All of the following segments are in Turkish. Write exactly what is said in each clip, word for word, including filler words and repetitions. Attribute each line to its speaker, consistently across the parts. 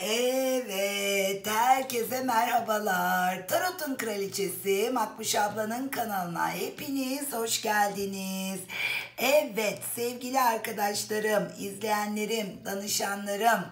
Speaker 1: Evet, herkese merhabalar. Tarot'un kraliçesi Makbuş ablanın kanalına hepiniz hoş geldiniz. Evet, sevgili arkadaşlarım, izleyenlerim, danışanlarım.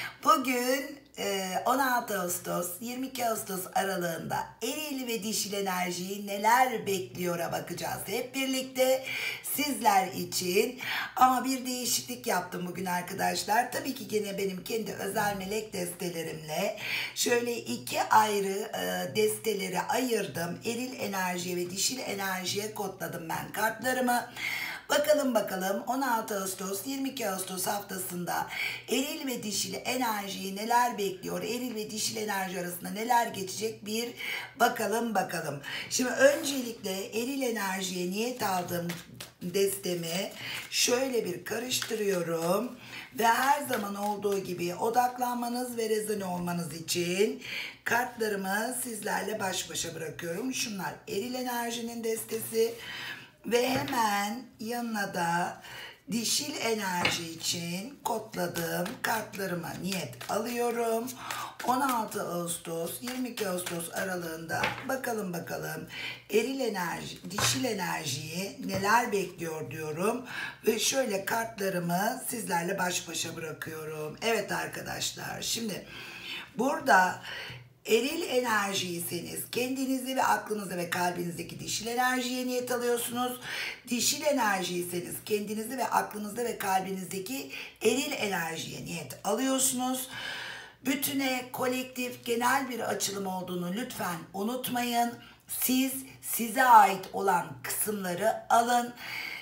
Speaker 1: Bugün on altı Ağustos, yirmi iki Ağustos aralığında eril ve dişil enerjiyi neler bekliyora bakacağız hep birlikte sizler için. Ama bir değişiklik yaptım bugün arkadaşlar. Tabii ki yine benim kendi özel melek destelerimle şöyle iki ayrı desteleri ayırdım. Eril enerjiye ve dişil enerjiye kodladım ben kartlarımı. Bakalım bakalım on altı Ağustos yirmi iki Ağustos haftasında eril ve dişil enerjiyi neler bekliyor? Eril ve dişil enerji arasında neler geçecek bir bakalım bakalım. Şimdi öncelikle eril enerjiye niyet aldığım destemi şöyle bir karıştırıyorum. Ve her zaman olduğu gibi odaklanmanız ve rezone olmanız için kartlarımı sizlerle baş başa bırakıyorum. Şunlar eril enerjinin destesi. Ve hemen yanına da dişil enerji için kodladığım kartlarıma niyet alıyorum. on altı Ağustos yirmi iki Ağustos aralığında bakalım bakalım eril enerji, dişil enerjiyi neler bekliyor diyorum. Ve şöyle kartlarımı sizlerle baş başa bırakıyorum. Evet arkadaşlar, şimdi burada eril enerjiyseniz kendinizi ve aklınızı ve kalbinizdeki dişil enerjiye niyet alıyorsunuz. Dişil enerjiyseniz kendinizi ve aklınızda ve kalbinizdeki eril enerjiye niyet alıyorsunuz. Bütüne, kolektif, genel bir açılım olduğunu lütfen unutmayın. Siz size ait olan kısımları alın.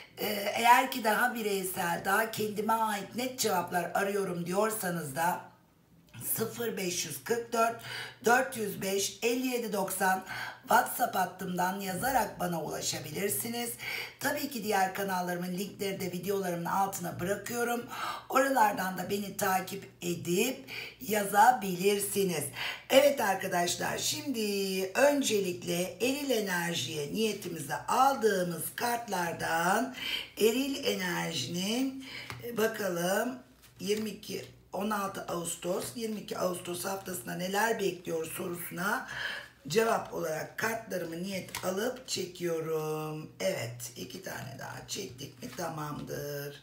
Speaker 1: Eğer ki daha bireysel, daha kendime ait net cevaplar arıyorum diyorsanız da sıfır beş kırk dört dört yüz beş elli yedi doksan WhatsApp hattımdan yazarak bana ulaşabilirsiniz. Tabii ki diğer kanallarımın linkleri de videolarımın altına bırakıyorum. Oralardan da beni takip edip yazabilirsiniz. Evet arkadaşlar, şimdi öncelikle eril enerjiye niyetimizi aldığımız kartlardan eril enerjinin bakalım yirmi iki on altı Ağustos yirmi iki Ağustos haftasında neler bekliyor sorusuna cevap olarak kartlarımı niyet alıp çekiyorum. Evet, iki tane daha çektik mi tamamdır.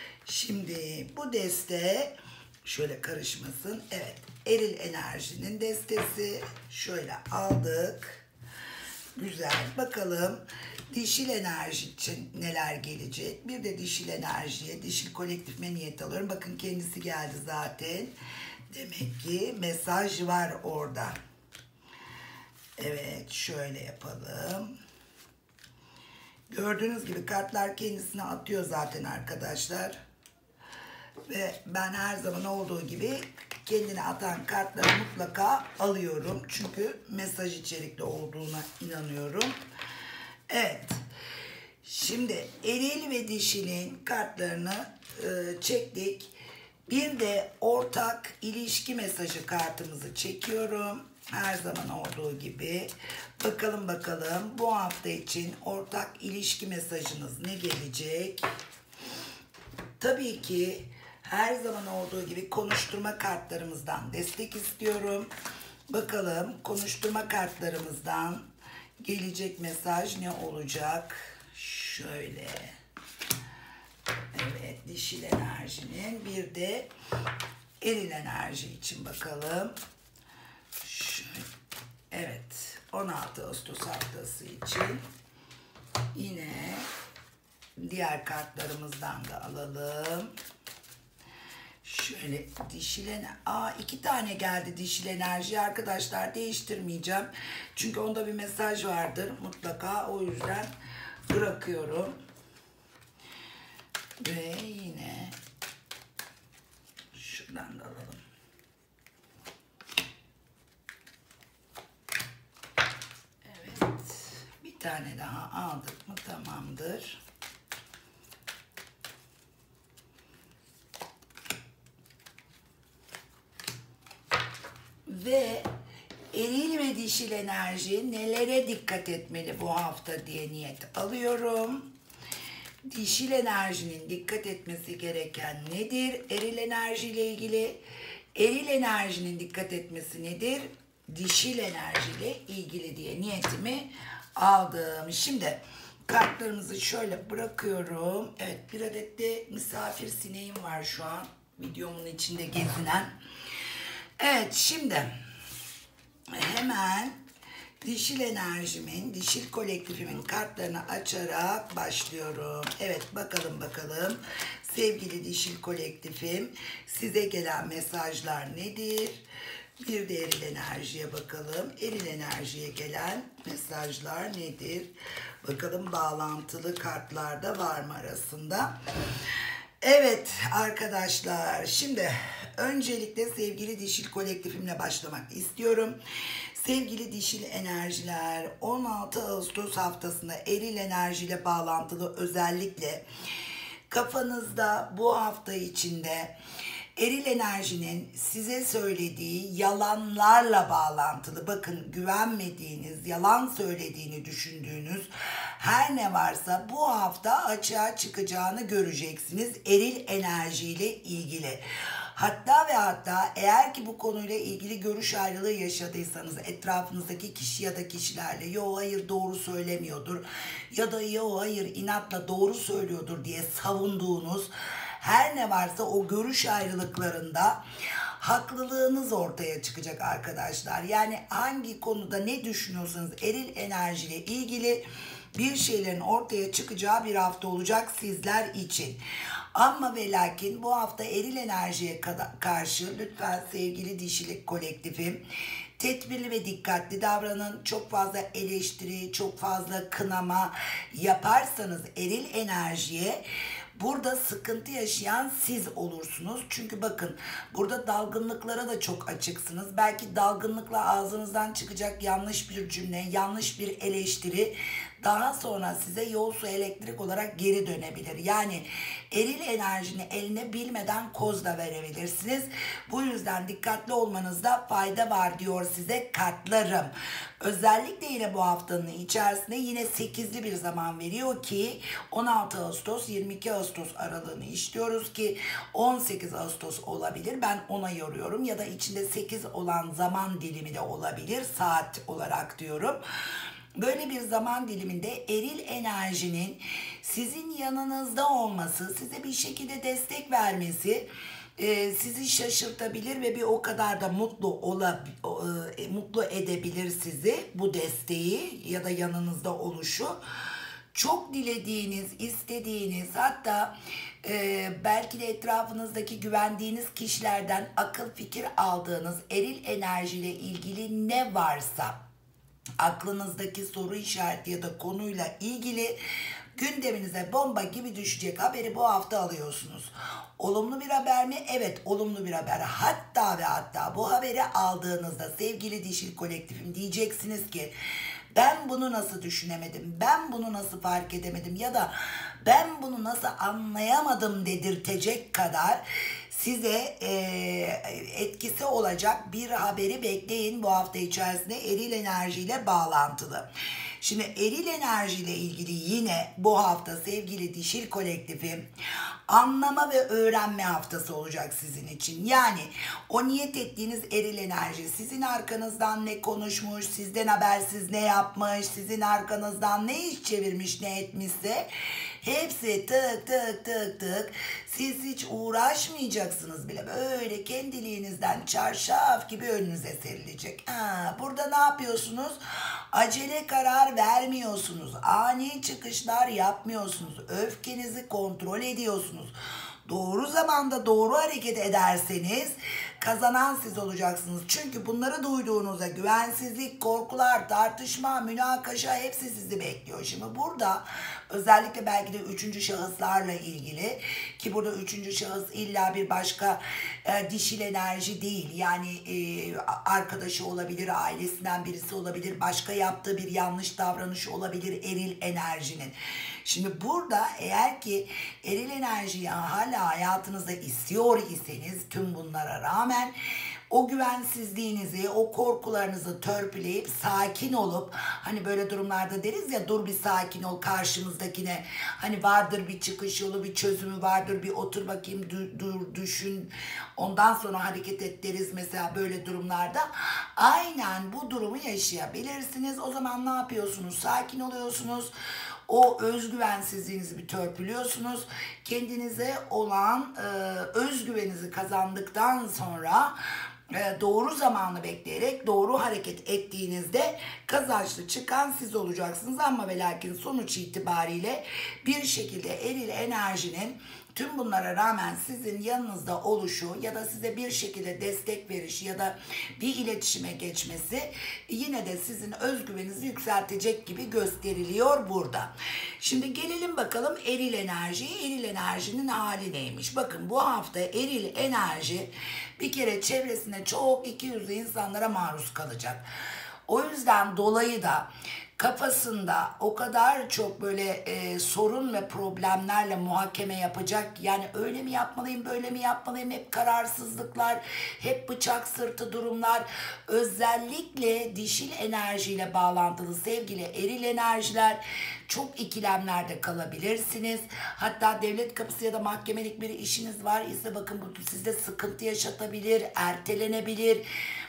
Speaker 1: Şimdi bu deste şöyle karışmasın. Evet, eril enerjinin destesi şöyle aldık. Güzel, bakalım dişil enerji için neler gelecek. Bir de dişil enerjiye, dişil kolektifime niyet alıyorum. Bakın kendisi geldi zaten. Demek ki mesaj var orada. Evet, şöyle yapalım. Gördüğünüz gibi kartlar kendisine atıyor zaten arkadaşlar. Ve ben her zaman olduğu gibi kendine atan kartları mutlaka alıyorum. Çünkü mesaj içerikli olduğuna inanıyorum. Evet. Şimdi eril ve dişilin kartlarını e, çektik. Bir de ortak ilişki mesajı kartımızı çekiyorum. Her zaman olduğu gibi. Bakalım bakalım bu hafta için ortak ilişki mesajınız ne gelecek? Tabii ki her zaman olduğu gibi konuşturma kartlarımızdan destek istiyorum. Bakalım konuşturma kartlarımızdan gelecek mesaj ne olacak? Şöyle. Evet, dişil enerjinin bir de eril enerji için bakalım. Şöyle. Evet, on altı Ağustos haftası için yine diğer kartlarımızdan da alalım. Şöyle dişil enerji. Aa, iki tane geldi dişil enerji arkadaşlar, değiştirmeyeceğim. Çünkü onda bir mesaj vardır mutlaka, o yüzden bırakıyorum. Ve yine şuradan da alalım. Evet, bir tane daha aldık mı tamamdır. Ve eril ve dişil enerji nelere dikkat etmeli bu hafta diye niyet alıyorum. Dişil enerjinin dikkat etmesi gereken nedir? Eril enerjiyle ilgili Eril enerjinin dikkat etmesi nedir? Dişil enerjiyle ilgili diye niyetimi aldım. Şimdi kartlarımızı şöyle bırakıyorum. Evet, bir adet de misafir sineğim var şu an videomun içinde gezinen. Evet, şimdi hemen dişil enerjimin, dişil kolektifimin kartlarını açarak başlıyorum. Evet, bakalım bakalım sevgili dişil kolektifim, size gelen mesajlar nedir? Bir de eril enerjiye bakalım. Eril enerjiye gelen mesajlar nedir? Bakalım bağlantılı kartlarda var mı arasında? Evet arkadaşlar, şimdi öncelikle sevgili dişil kolektifimle başlamak istiyorum. Sevgili dişil enerjiler, on altı Ağustos haftasında eril enerjiyle bağlantılı özellikle kafanızda bu hafta içinde eril enerjinin size söylediği yalanlarla bağlantılı, bakın güvenmediğiniz, yalan söylediğini düşündüğünüz her ne varsa bu hafta açığa çıkacağını göreceksiniz eril enerjiyle ilgili. Hatta ve hatta eğer ki bu konuyla ilgili görüş ayrılığı yaşadıysanız etrafınızdaki kişi ya da kişilerle yo hayır doğru söylemiyordur ya da yo hayır inatla doğru söylüyordur diye savunduğunuz her ne varsa o görüş ayrılıklarında haklılığınız ortaya çıkacak arkadaşlar. Yani hangi konuda ne düşünüyorsanız eril enerjiyle ilgili bir şeylerin ortaya çıkacağı bir hafta olacak sizler için. Ama ve lakin bu hafta eril enerjiye karşı lütfen sevgili dişilik kolektifim tedbirli ve dikkatli davranın. Çok fazla eleştiri, çok fazla kınama yaparsanız eril enerjiye burada sıkıntı yaşayan siz olursunuz. Çünkü bakın burada dalgınlıklara da çok açıksınız. Belki dalgınlıkla ağzınızdan çıkacak yanlış bir cümle, yanlış bir eleştiri daha sonra size yol su elektrik olarak geri dönebilir. Yani eril enerjini eline bilmeden koz da verebilirsiniz. Bu yüzden dikkatli olmanızda fayda var diyor size kartlarım. Özellikle yine bu haftanın içerisinde yine sekizli bir zaman veriyor ki on altı Ağustos yirmi iki Ağustos aralığını işliyoruz ki on sekiz Ağustos olabilir. Ben ona yoruyorum ya da içinde sekiz olan zaman dilimi de olabilir saat olarak diyorum. Böyle bir zaman diliminde eril enerjinin sizin yanınızda olması, size bir şekilde destek vermesi e, sizi şaşırtabilir ve bir o kadar da mutlu ola, e, mutlu edebilir sizi bu desteği ya da yanınızda oluşu. Çok dilediğiniz, istediğiniz, hatta e, belki de etrafınızdaki güvendiğiniz kişilerden akıl fikir aldığınız eril enerjiyle ilgili ne varsa aklınızdaki soru işareti ya da konuyla ilgili gündeminize bomba gibi düşecek haberi bu hafta alıyorsunuz. Olumlu bir haber mi? Evet, olumlu bir haber. Hatta ve hatta bu haberi aldığınızda sevgili dişil kolektifim diyeceksiniz ki ben bunu nasıl düşünemedim, ben bunu nasıl fark edemedim ya da ben bunu nasıl anlayamadım dedirtecek kadar size e, etkisi olacak bir haberi bekleyin bu hafta içerisinde eril enerjiyle bağlantılı. Şimdi eril enerjiyle ilgili yine bu hafta sevgili dişil kolektifim anlama ve öğrenme haftası olacak sizin için. Yani o niyet ettiğiniz eril enerji sizin arkanızdan ne konuşmuş, sizden habersiz ne yapmış, sizin arkanızdan ne iş çevirmiş, ne etmişse hepsi tık tık tık tık. Siz hiç uğraşmayacaksınız bile. Böyle kendiliğinizden çarşaf gibi önünüze serilecek. Ha, burada ne yapıyorsunuz? Acele karar vermiyorsunuz. Ani çıkışlar yapmıyorsunuz. Öfkenizi kontrol ediyorsunuz. Doğru zamanda doğru hareket ederseniz kazanan siz olacaksınız. Çünkü bunları duyduğunuzda güvensizlik, korkular, tartışma, münakaşa hepsi sizi bekliyor. Şimdi burada özellikle belki de üçüncü şahıslarla ilgili ki burada üçüncü şahıs illa bir başka e, dişil enerji değil. Yani e, arkadaşı olabilir, ailesinden birisi olabilir, başka yaptığı bir yanlış davranış olabilir eril enerjinin. Şimdi burada eğer ki eril enerjiyi hala hayatınızda istiyor iseniz tüm bunlara rağmen o güvensizliğinizi, o korkularınızı törpüleyip sakin olup, hani böyle durumlarda deriz ya, dur bir sakin ol karşımızdakine. Hani vardır bir çıkış yolu, bir çözümü vardır, bir otur bakayım, dur, dur düşün, ondan sonra hareket et deriz mesela böyle durumlarda. Aynen bu durumu yaşayabilirsiniz. O zaman ne yapıyorsunuz? Sakin oluyorsunuz. O özgüvensizliğinizi bir törpülüyorsunuz. Kendinize olan e, özgüveninizi kazandıktan sonra e, doğru zamanı bekleyerek doğru hareket ettiğinizde kazançlı çıkan siz olacaksınız. Ama ve lakin sonuç itibariyle bir şekilde eril enerjinin tüm bunlara rağmen sizin yanınızda oluşu ya da size bir şekilde destek verişi ya da bir iletişime geçmesi yine de sizin özgüveninizi yükseltecek gibi gösteriliyor burada. Şimdi gelelim bakalım eril enerjiye. Eril enerjinin hali neymiş? Bakın bu hafta eril enerji bir kere çevresinde çok ikiyüzlü insanlara maruz kalacak. O yüzden dolayı da kafasında o kadar çok böyle e, sorun ve problemlerle muhakeme yapacak. Yani öyle mi yapmalıyım, böyle mi yapmalıyım? Hep kararsızlıklar, hep bıçak sırtı durumlar. Özellikle dişil enerjiyle bağlantılı sevgili eril enerjiler, çok ikilemlerde kalabilirsiniz. Hatta devlet kapısı ya da mahkemelik bir işiniz var ise bakın bu sizde sıkıntı yaşatabilir, ertelenebilir.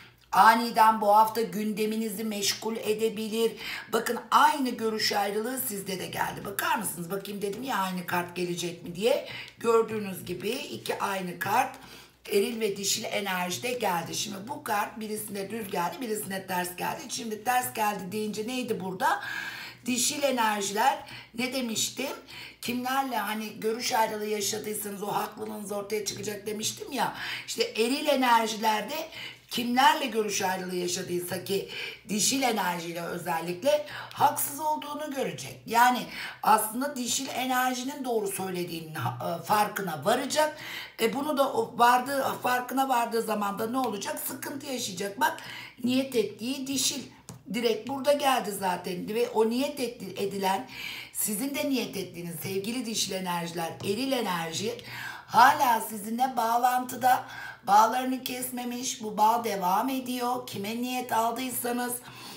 Speaker 1: Aniden bu hafta gündeminizi meşgul edebilir. Bakın aynı görüş ayrılığı sizde de geldi. Bakar mısınız? Bakayım dedim ya aynı kart gelecek mi diye. Gördüğünüz gibi iki aynı kart eril ve dişil enerjide geldi. Şimdi bu kart birisine düz geldi, birisine ters geldi. Şimdi ters geldi deyince neydi burada? Dişil enerjiler ne demiştim? Kimlerle hani görüş ayrılığı yaşadıysanız o haklılığınız ortaya çıkacak demiştim ya. İşte eril enerjilerde kimlerle görüş ayrılığı yaşadıysa ki dişil enerjiyle özellikle haksız olduğunu görecek. Yani aslında dişil enerjinin doğru söylediğinin farkına varacak. E bunu da vardığı farkına vardığı zaman da ne olacak? Sıkıntı yaşayacak. Bak niyet ettiği dişil. Direkt burada geldi zaten ve o niyet edilen, sizin de niyet ettiğiniz sevgili dişil enerjiler, eril enerji hala sizinle bağlantıda, bağlarını kesmemiş, bu bağ devam ediyor. Kime niyet aldıysanız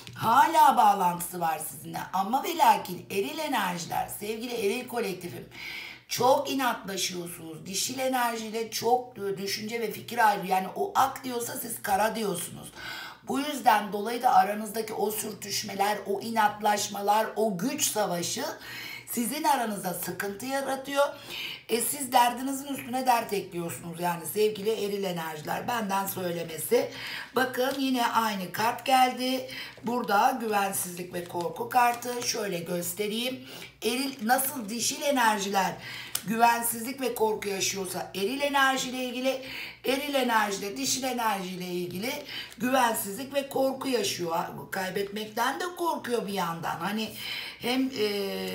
Speaker 1: hala bağlantısı var sizinle. Ama ve lakin eril enerjiler, sevgili eril kolektifim, çok inatlaşıyorsunuz. Dişil enerjiyle çok düşünce ve fikir ayrı. Yani o ak diyorsa siz kara diyorsunuz. Bu yüzden dolayı da aranızdaki o sürtüşmeler, o inatlaşmalar, o güç savaşı sizin aranızda sıkıntı yaratıyor. E siz derdinizin üstüne dert ekliyorsunuz. Yani sevgili eril enerjiler, benden söylemesi. Bakın yine aynı kart geldi. Burada güvensizlik ve korku kartı. Şöyle göstereyim. Eril, nasıl dişil enerjiler güvensizlik ve korku yaşıyorsa eril enerjiyle ilgili, eril enerjide dişil enerjiyle ilgili güvensizlik ve korku yaşıyor. Kaybetmekten de korkuyor bir yandan. Hani hem e,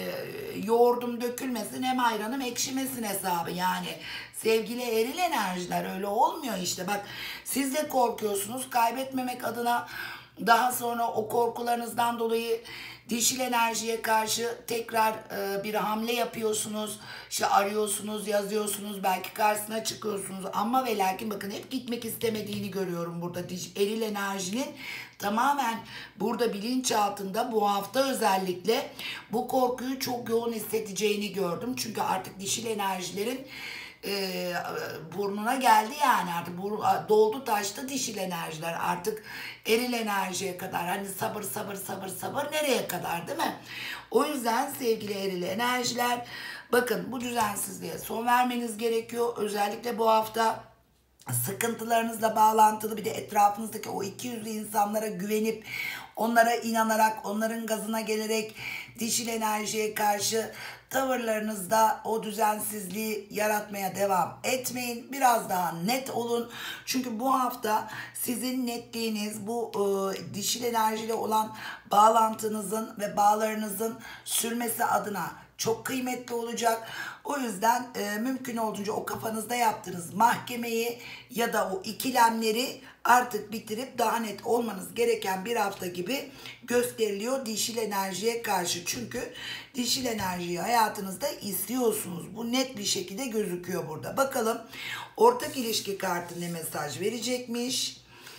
Speaker 1: yoğurdum dökülmesin hem ayranım ekşimesin hesabı. Yani sevgili eril enerjiler öyle olmuyor işte. Bak siz de korkuyorsunuz, kaybetmemek adına daha sonra o korkularınızdan dolayı dişil enerjiye karşı tekrar e, bir hamle yapıyorsunuz. İşte arıyorsunuz, yazıyorsunuz, belki karşısına çıkıyorsunuz. Ama ve lakin bakın hep gitmek istemediğini görüyorum burada. Eril enerjinin tamamen burada bilinçaltında bu hafta özellikle bu korkuyu çok yoğun hissedeceğini gördüm. Çünkü artık dişil enerjilerin E, burnuna geldi yani artık bur, doldu taştı dişil enerjiler artık eril enerjiye kadar, hani sabır sabır sabır sabır nereye kadar, değil mi? O yüzden sevgili eril enerjiler, bakın bu düzensizliğe son vermeniz gerekiyor. Özellikle bu hafta sıkıntılarınızla bağlantılı, bir de etrafınızdaki o ikiyüzlü insanlara güvenip onlara inanarak, onların gazına gelerek dişil enerjiye karşı tavırlarınızda o düzensizliği yaratmaya devam etmeyin. Biraz daha net olun. Çünkü bu hafta sizin netliğiniz, bu e, dişil enerjiyle olan bağlantınızın ve bağlarınızın sürmesi adına çok kıymetli olacak. O yüzden e, mümkün olduğunca o kafanızda yaptığınız mahkemeyi ya da o ikilemleri artık bitirip daha net olmanız gereken bir hafta gibi gösteriliyor dişil enerjiye karşı. Çünkü dişil enerjiyi hayatınızda istiyorsunuz. Bu net bir şekilde gözüküyor burada. Bakalım ortak ilişki kartı ne mesaj verecekmiş?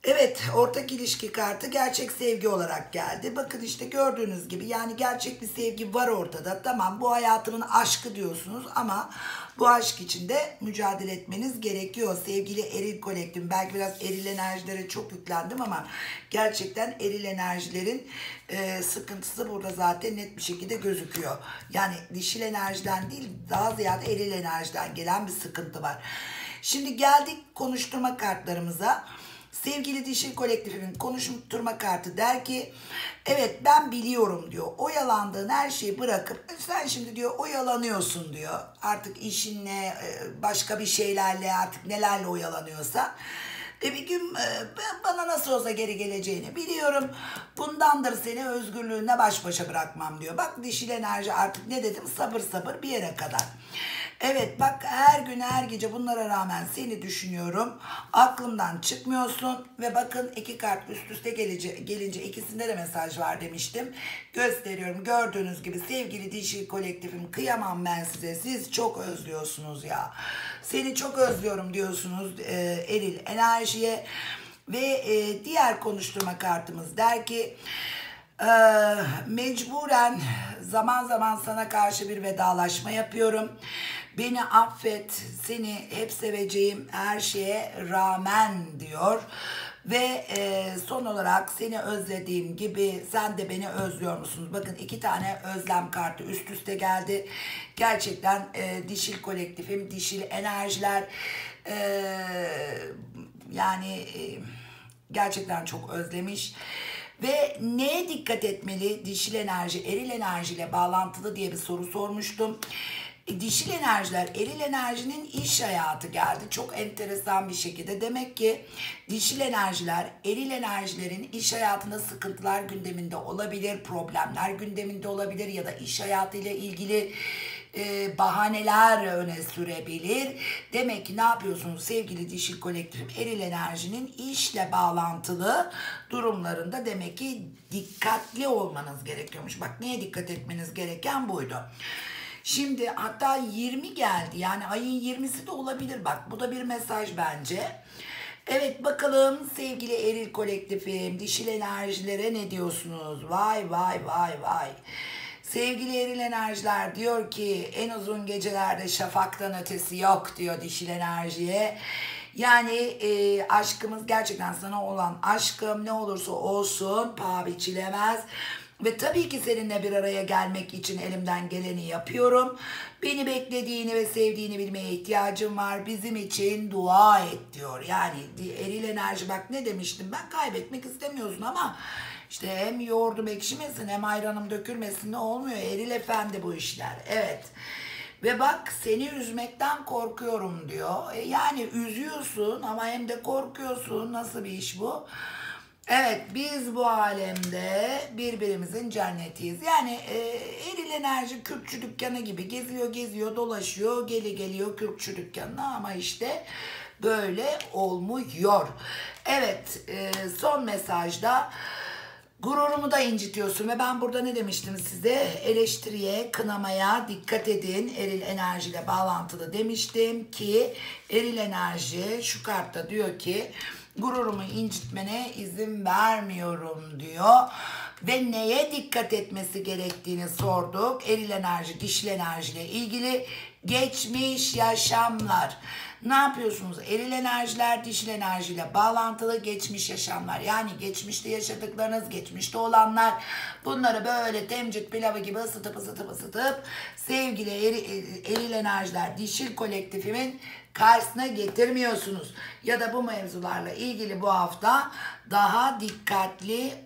Speaker 1: Evet, ortak ilişki kartı gerçek sevgi olarak geldi. Bakın işte gördüğünüz gibi yani gerçek bir sevgi var ortada. Tamam, bu hayatımın aşkı diyorsunuz ama bu aşk için de mücadele etmeniz gerekiyor. Sevgili eril kolektif, belki biraz eril enerjilere çok yüklendim ama gerçekten eril enerjilerin e, sıkıntısı burada zaten net bir şekilde gözüküyor. Yani dişil enerjiden değil, daha ziyade eril enerjiden gelen bir sıkıntı var. Şimdi geldik konuşturma kartlarımıza. Sevgili dişil kolektifimin konuşturma kartı der ki evet ben biliyorum diyor. Oyalandığın her şeyi bırakıp sen şimdi diyor oyalanıyorsun diyor. Artık işinle başka bir şeylerle artık nelerle oyalanıyorsa. E bir gün e, bana nasıl olsa geri geleceğini biliyorum. Bundandır seni özgürlüğüne baş başa bırakmam diyor. Bak dişil enerji artık ne dedim, sabır sabır bir yere kadar. Evet bak her gün her gece bunlara rağmen seni düşünüyorum. Aklımdan çıkmıyorsun ve bakın iki kart üst üste gelince, gelince ikisinde de mesaj var demiştim. Gösteriyorum, gördüğünüz gibi sevgili dişil kolektifim, kıyamam ben size. Siz çok özlüyorsunuz ya. Seni çok özlüyorum diyorsunuz e, eril enerjiye. Ve e, diğer konuşturma kartımız der ki e, mecburen zaman zaman sana karşı bir vedalaşma yapıyorum. Beni affet, seni hep seveceğim her şeye rağmen diyor. Ve e, son olarak seni özlediğim gibi sen de beni özlüyor musunuz? Bakın iki tane özlem kartı üst üste geldi. Gerçekten e, dişil kolektifim, dişil enerjiler e, yani e, gerçekten çok özlemiş. Ve neye dikkat etmeli dişil enerji, eril enerjiyle bağlantılı diye bir soru sormuştum. Dişil enerjiler, eril enerjinin iş hayatı geldi. Çok enteresan bir şekilde. Demek ki dişil enerjiler, eril enerjilerin iş hayatında sıkıntılar gündeminde olabilir, problemler gündeminde olabilir ya da iş hayatıyla ilgili e, bahaneler öne sürebilir. Demek ki ne yapıyorsunuz sevgili dişil kolektif? Eril enerjinin işle bağlantılı durumlarında demek ki dikkatli olmanız gerekiyormuş. Bak neye dikkat etmeniz gereken buydu. Şimdi hatta yirmi geldi. Yani ayın yirmisi de olabilir. Bak bu da bir mesaj bence. Evet bakalım sevgili eril kolektifim, dişil enerjilere ne diyorsunuz? Vay vay vay vay. Sevgili eril enerjiler diyor ki en uzun gecelerde şafaktan ötesi yok diyor dişil enerjiye. Yani e, aşkımız gerçekten sana olan aşkım ne olursa olsun paha biçilemez. Ve tabii ki seninle bir araya gelmek için elimden geleni yapıyorum. Beni beklediğini ve sevdiğini bilmeye ihtiyacım var. Bizim için dua et diyor. Yani eril enerji bak ne demiştim ben, kaybetmek istemiyorsun ama işte hem yoğurdum ekşimesin hem ayranım dökülmesin ne olmuyor. Eril efendi bu işler. Evet. Ve bak seni üzmekten korkuyorum diyor. E yani üzüyorsun ama hem de korkuyorsun. Nasıl bir iş bu? Evet biz bu alemde birbirimizin cennetiyiz. Yani e, eril enerji kürkçü dükkanı gibi geziyor geziyor dolaşıyor geli geliyor kürkçü dükkanına ama işte böyle olmuyor. Evet e, son mesajda gururumu da incitiyorsun ve ben burada ne demiştim size? Eleştiriye, kınamaya dikkat edin. Eril enerjiyle bağlantılı demiştim ki eril enerji şu kartta diyor ki gururumu incitmene izin vermiyorum diyor. Ve neye dikkat etmesi gerektiğini sorduk. Eril enerji, dişil enerjiyle ilgili geçmiş yaşamlar. Ne yapıyorsunuz? Eril enerjiler dişil enerjiyle bağlantılı geçmiş yaşamlar. Yani geçmişte yaşadıklarınız, geçmişte olanlar, bunları böyle temcit pilavı gibi ısıtıp ısıtıp ısıtıp sevgili eril, eril enerjiler dişil kolektifimin karşısına getirmiyorsunuz. Ya da bu mevzularla ilgili bu hafta daha dikkatli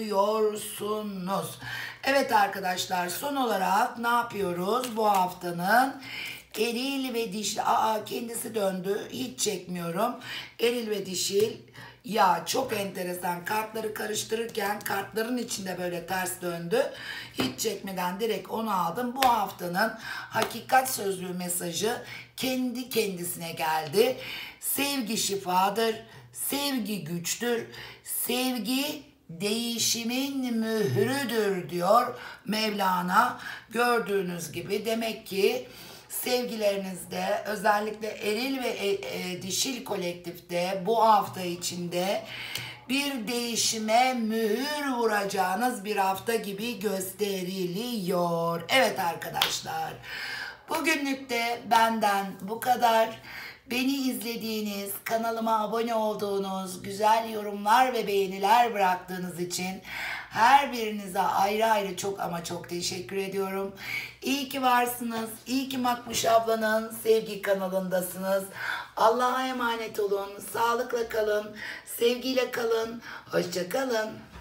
Speaker 1: oluyorsunuz. Evet arkadaşlar son olarak ne yapıyoruz bu haftanın? Eril ve dişil, aa kendisi döndü, hiç çekmiyorum. Eril ve dişil, ya çok enteresan, kartları karıştırırken kartların içinde böyle ters döndü. Hiç çekmeden direkt onu aldım. Bu haftanın hakikat sözlüğü mesajı kendi kendisine geldi. Sevgi şifadır, sevgi güçtür, sevgi değişimin mührüdür diyor Mevlana. Gördüğünüz gibi demek ki sevgilerinizde, özellikle eril ve e, e, dişil kolektifte bu hafta içinde bir değişime mühür vuracağınız bir hafta gibi gösteriliyor. Evet arkadaşlar, bugünlük de benden bu kadar. Beni izlediğiniz, kanalıma abone olduğunuz, güzel yorumlar ve beğeniler bıraktığınız için her birinize ayrı ayrı çok ama çok teşekkür ediyorum. İyi ki varsınız. İyi ki Makbuş ablanın sevgi kanalındasınız. Allah'a emanet olun. Sağlıkla kalın. Sevgiyle kalın. Hoşça kalın.